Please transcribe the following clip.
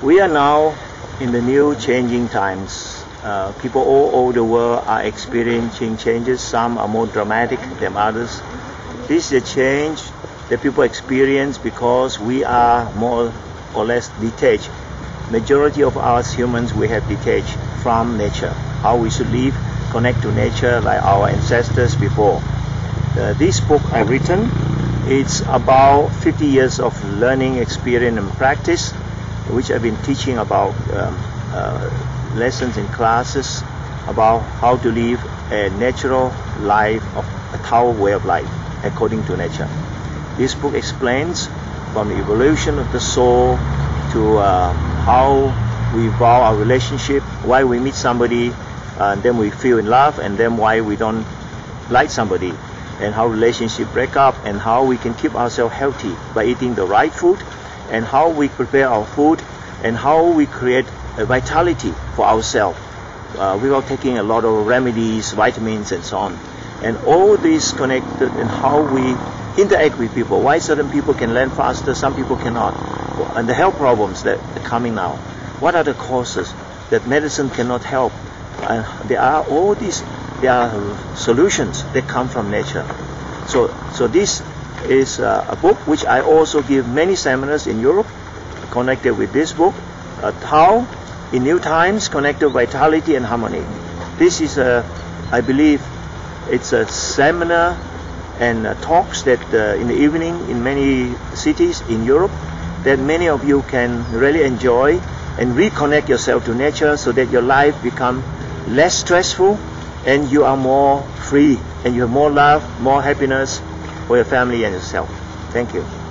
We are now in the new changing times. People all over the world are experiencing changes. Some are more dramatic than others. This is a change that people experience because we are more or less detached. Majority of us humans, we have detached from nature. How we should live, connect to nature like our ancestors before. This book I've written, it's about 50 years of learning, experience and practice, which I've been teaching about lessons in classes about how to live a natural life, of a Tao way of life according to nature. This book explains from the evolution of the soul to how we evolve our relationship, why we meet somebody and then we feel in love, and then why we don't like somebody, and how relationships break up, and how we can keep ourselves healthy by eating the right food, and how we prepare our food, and how we create a vitality for ourselves without taking a lot of remedies, vitamins and so on. And all this connected in how we interact with people, why certain people can learn faster, some people cannot, and the health problems that are coming now. What are the causes that medicine cannot help? There are solutions that come from nature. So this is a book which I also give many seminars in Europe connected with this book, Tao in New Times, Connected Vitality and Harmony. This is I believe it's a seminar and talks that in the evening in many cities in Europe that many of you can really enjoy and reconnect yourself to nature so that your life become less stressful and you are more free and you have more love, more happiness for your family and yourself. Thank you.